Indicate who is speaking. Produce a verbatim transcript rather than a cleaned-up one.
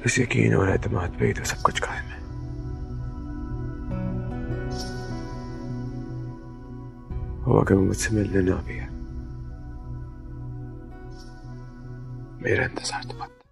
Speaker 1: इस यकीन और एतमाद पे ही तो सब कुछ कायम है। वो अगर मुझसे मिलने ना भी है, मेरा इंतजार तो मत।